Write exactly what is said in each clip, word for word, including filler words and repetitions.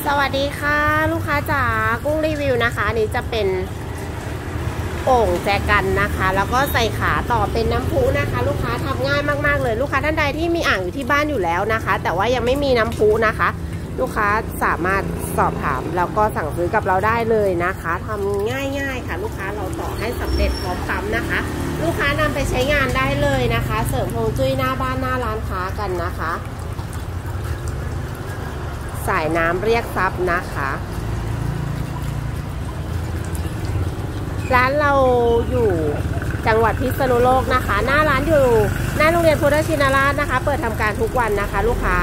สวัสดีค่ะลูกค้าจ๋ากุ้งรีวิวนะคะอันนี้จะเป็นโอ่งแจกันนะคะแล้วก็ใส่ขาต่อเป็นน้ำพุนะคะ ลูกค้าทำง่ายมากๆเลยลูกค้าท่านใดที่มีอ่างอยู่ที่บ้านอยู่แล้วนะคะแต่ว่ายังไม่มีน้ำพุนะคะ ลูกค้าสามารถสอบถามแล้วก็สั่งซื้อกับเราได้เลยนะคะทำง่ายๆค่ะลูกค้าเราต่อให้สำเร็จพร้อมปั๊มนะคะ ลูกค้านำไปใช้งานได้เลยนะคะเสริมฮวงจุ้ยหน้าบ้านหน้าร้านค้ากันนะคะสายน้ำเรียกทรัพย์นะคะร้านเราอยู่จังหวัดพิษณุโลกนะคะหน้าร้านอยู่หน้าโรงเรียนพุทธชินราชนะคะเปิดทำการทุกวันนะคะลูกค้า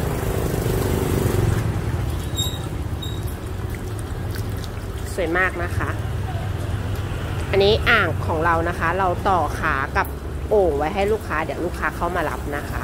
สวยมากนะคะอันนี้อ่างของเรานะคะเราต่อขากับโอ่งไว้ให้ลูกค้าเดี๋ยวลูกค้าเข้ามารับนะคะ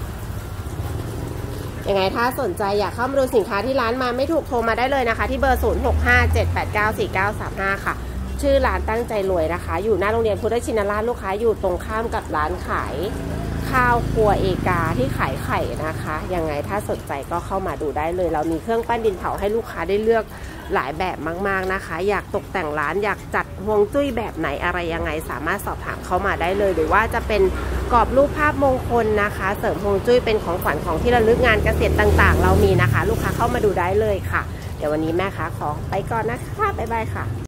ยังไงถ้าสนใจอยากเข้ามาดูสินค้าที่ร้านมาไม่ถูกโทรมาได้เลยนะคะที่เบอร์ศูนย์ หก ห้า เจ็ด แปด เก้า สี่ เก้า สาม ห้าค่ะชื่อร้านตั้งใจรวยนะคะอยู่หน้าโรงเรียนพุทธชินราชลูกค้าอยู่ตรงข้ามกับร้านขายข้าวครัวเอกาที่ขายไข่นะคะยังไงถ้าสนใจก็เข้ามาดูได้เลยเรามีเครื่องปั้นดินเผาให้ลูกค้าได้เลือกหลายแบบมากๆนะคะอยากตกแต่งร้านอยากจัดฮวงจุ้ยแบบไหนอะไรยังไงสามารถสอบถามเข้ามาได้เลยหรือว่าจะเป็นกรอบรูปภาพมงคลนะคะเสริมฮวงจุ้ยเป็นของขวัญของที่ระลึกงานเกษตรต่างๆเรามีนะคะลูกค้าเข้ามาดูได้เลยค่ะเดี๋ยววันนี้แม่ค้าขอไปก่อนนะคะบ๊ายบายค่ะ